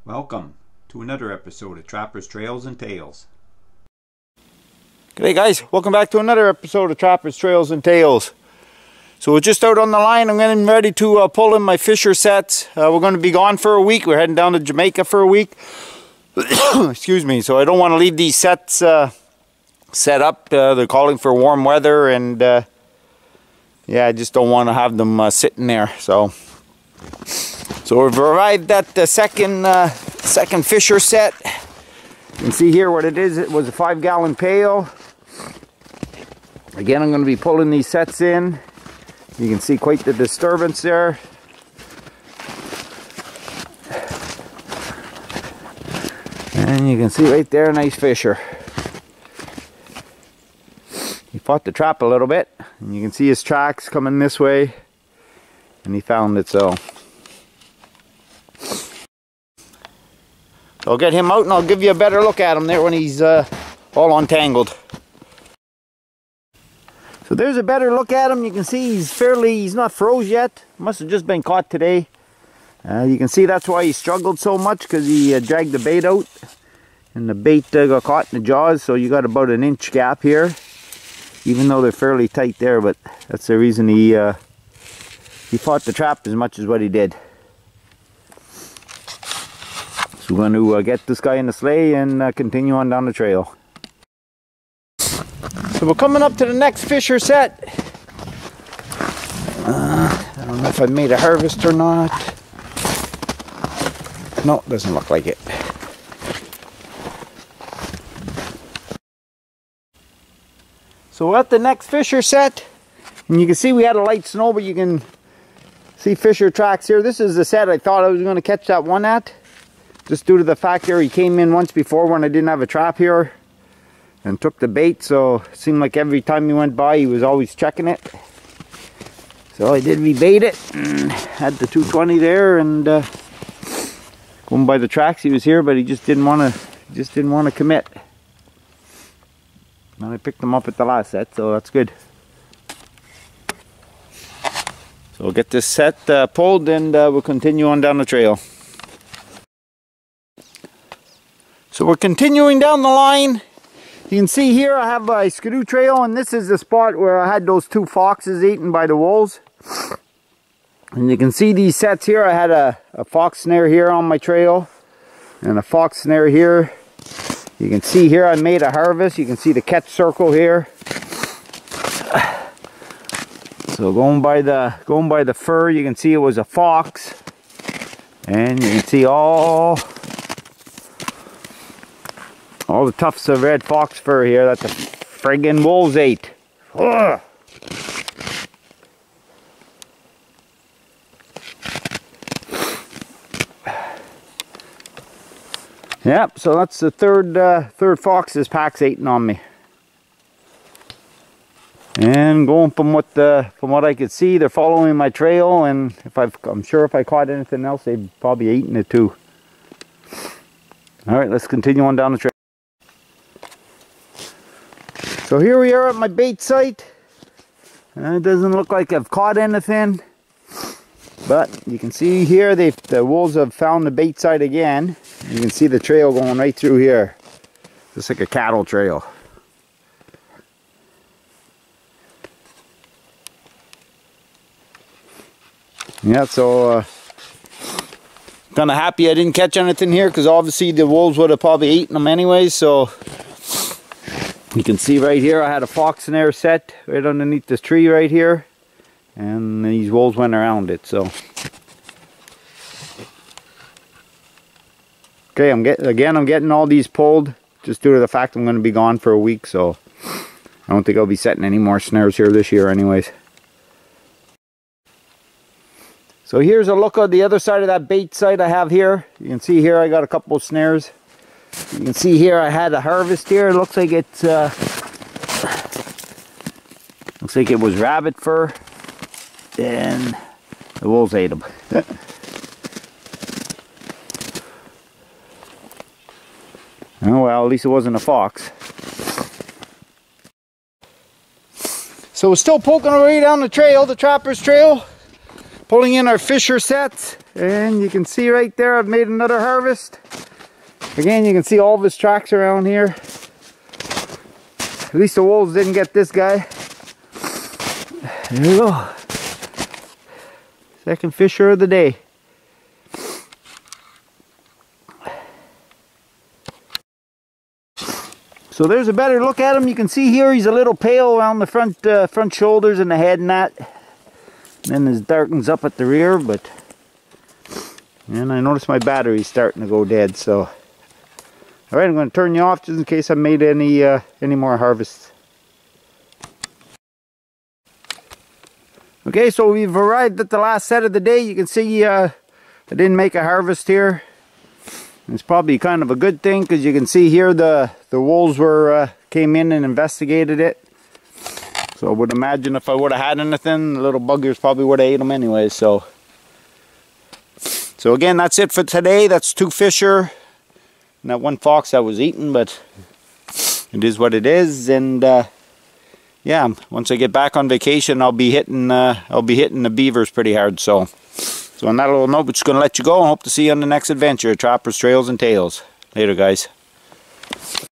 Welcome to another episode of Trappers Trails and Tales. G'day guys, welcome back to another episode of Trappers Trails and Tales. So we're just out on the line. I'm getting ready to pull in my Fisher sets. We're going to be gone for a week. We're heading down to Jamaica for a week. Excuse me. So I don't want to leave these sets set up. They're calling for warm weather, and yeah, I just don't want to have them sitting there. So we've arrived at the second Fisher set. You can see here what it is. It was a 5-gallon pail. Again, I'm going to be pulling these sets in. You can see quite the disturbance there. And you can see right there, nice Fisher. He fought the trap a little bit, and you can see his tracks coming this way, and he found it. So I'll get him out and I'll give you a better look at him there when he's all untangled. So there's a better look at him. You can see he's not froze yet. Must have just been caught today. You can see that's why he struggled so much, because he dragged the bait out and the bait got caught in the jaws. So you got about an inch gap here, even though they're fairly tight there, but that's the reason he fought the trap as much as what he did. So we're going to get this guy in the sleigh and continue on down the trail. So we're coming up to the next Fisher set. I don't know if I made a harvest or not. No, it doesn't look like it. So we're at the next Fisher set, and you can see we had a light snow, but you can see Fisher tracks here. This is the set I thought I was going to catch that one at, just due to the fact there he came in once before when I didn't have a trap here and took the bait. So it seemed like every time he went by he was always checking it. So I did rebait it and had the 220 there, and going by the tracks he was here, but he just didn't want to commit. And I picked him up at the last set, so that's good. So we'll get this set pulled, and we'll continue on down the trail. So we're continuing down the line. You can see here I have a skidoo trail, and this is the spot where I had those 2 foxes eaten by the wolves. And you can see these sets here. I had a fox snare here on my trail and a fox snare here. You can see here I made a harvest. You can see the catch circle here. So going by the fur, you can see it was a fox, and you can see all the tufts of red fox fur here that the friggin' wolves ate. Ugh. Yep, so that's the third fox this pack's eating on me. And going from what I could see, they're following my trail, and I'm sure if I caught anything else, they'd probably eaten it too. All right, let's continue on down the trail. So here we are at my bait site. It doesn't look like I've caught anything, but you can see here the wolves have found the bait site again. You can see the trail going right through here, just like a cattle trail. Yeah, so kind of happy I didn't catch anything here, because obviously the wolves would have probably eaten them anyways. So you can see right here I had a fox snare set right underneath this tree right here, and these wolves went around it. So okay, I'm getting all these pulled just due to the fact I'm going to be gone for a week, so I don't think I'll be setting any more snares here this year anyways. So here's a look at the other side of that bait site I have here. You can see here I got a couple of snares. You can see here I had a harvest here. It looks like it was rabbit fur, and the wolves ate them. Oh well, at least it wasn't a fox. So we're still poking our way down the trail, the Trappers Trail, pulling in our Fisher sets. and you can see right there I've made another harvest. Again, you can see all of his tracks around here. At least the wolves didn't get this guy. There you go. Second fisher of the day. So there's a better look at him. You can see here he's a little pale around the front shoulders and the head and that. And then it darkens up at the rear, and I notice my battery's starting to go dead, so. Alright, I'm going to turn you off just in case I made any more harvests. Okay, so we've arrived at the last set of the day. You can see I didn't make a harvest here. It's probably kind of a good thing because you can see here the wolves came in and investigated it. So I would imagine if I would have had anything, the little buggers probably would have ate them anyway. So again, that's it for today. That's 2 fisher and that 1 fox that was eaten, but it is what it is. And yeah, once I get back on vacation, I'll be hitting the beavers pretty hard. So on that little note, we're just going to let you go and hope to see you on the next adventure, Trappers, Trails, and Tales. Later, guys.